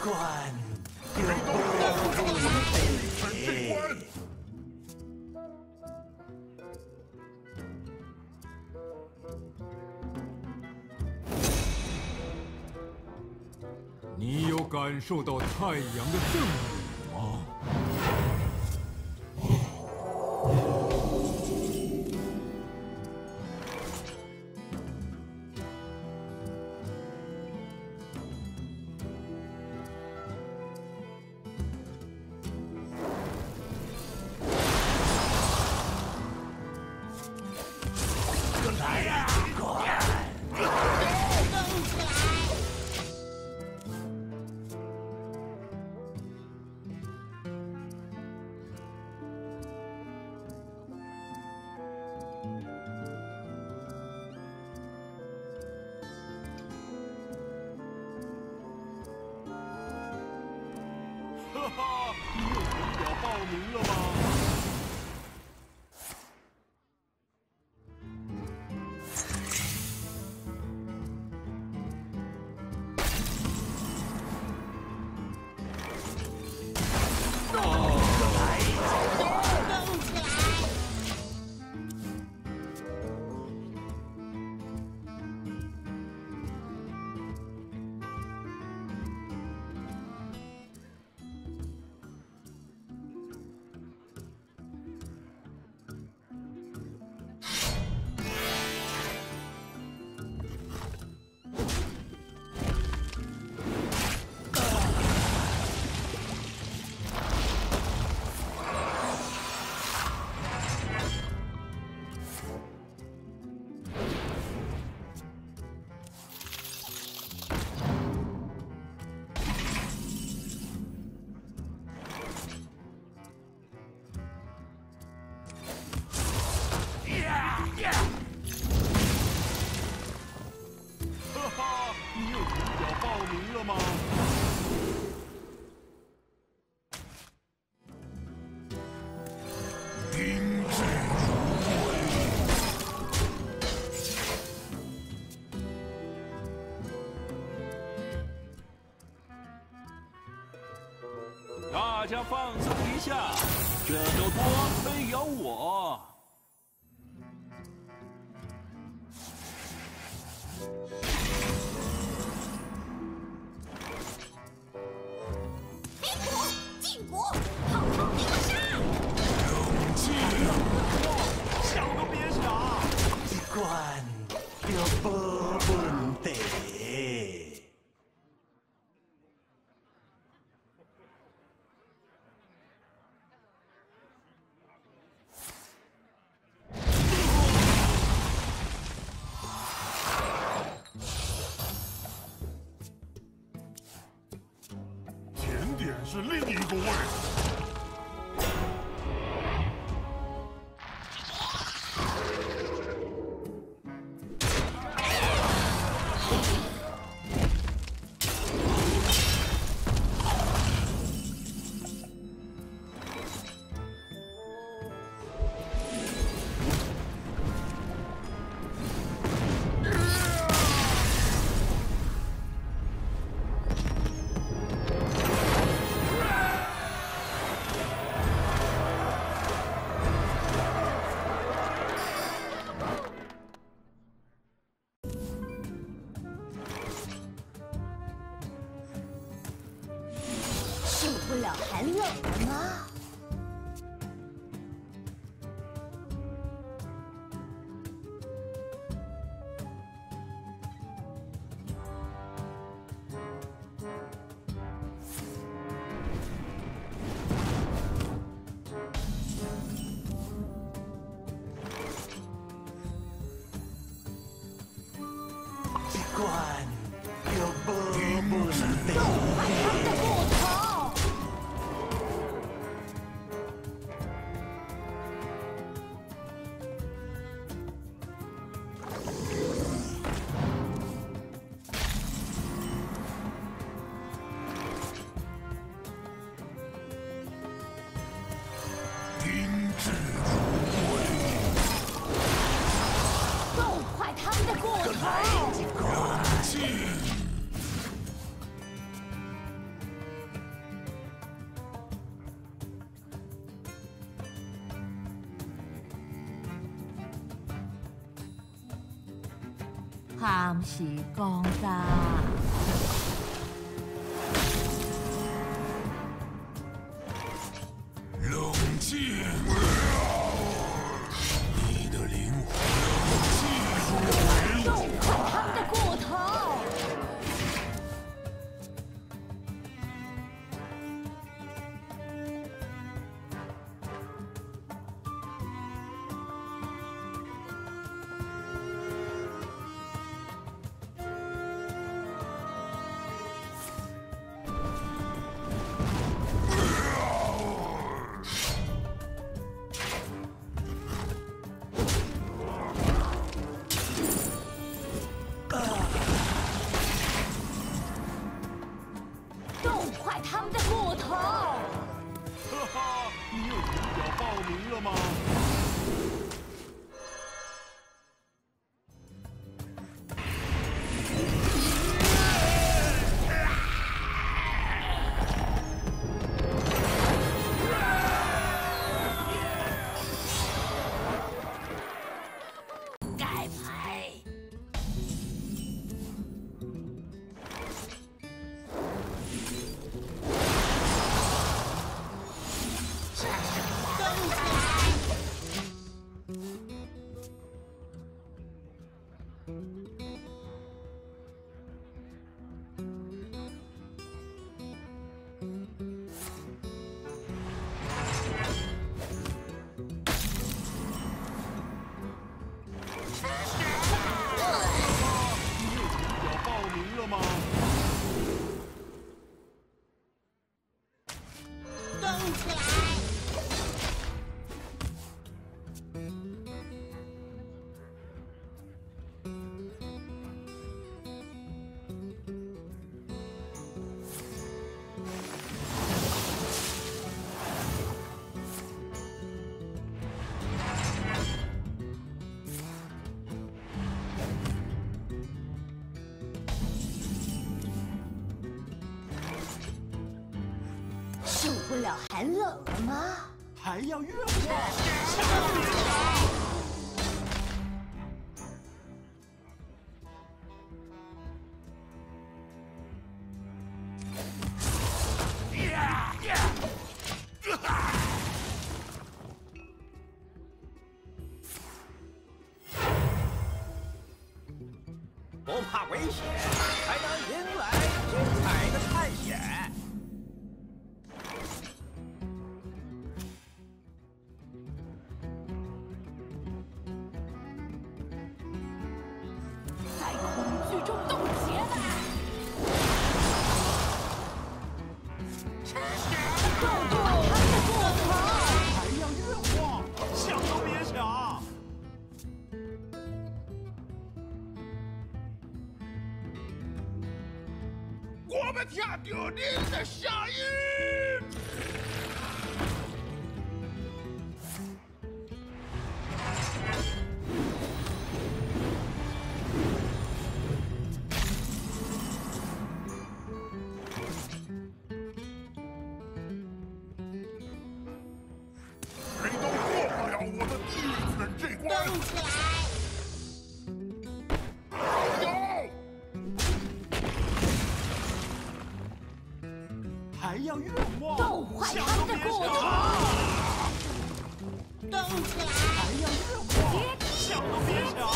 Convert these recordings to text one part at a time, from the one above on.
官有不得。 你有感受到太阳的正义吗？ 来呀，快！ 哈哈，你有人表报名了吗？ 哈哈，你有人表报名了吗？ 宾至大家放松一下，这头多非有我。 晋国，好好给我杀！ 想都别想！ 官有不问题。 甜点是另一个味道。 受不了寒冷了吗？ 官有不问题。 他的木头。 他唔是讲噶。 冷静，你的灵魂记住为痛快他们的骨头！冻坏他们的骨头！ 哈哈，你有图表报名了吗？ 盖牌！动起来！ 你有图表报名了吗？ 动起来！受不了寒冷了吗？ 还要愿望。 不怕危险，才能迎来精彩的探险。 在恐惧中冻结吧！冻坏他们的骨头！ 还要愿望，想都别想。我们听到您的声音。谁都过不了我的地狱这关。 动起来！ 有。还要愿望， 冻坏他们的骨头！动起来！ 还要愿望，想都别想。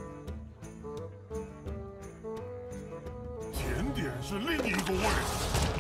甜点是另一个位置。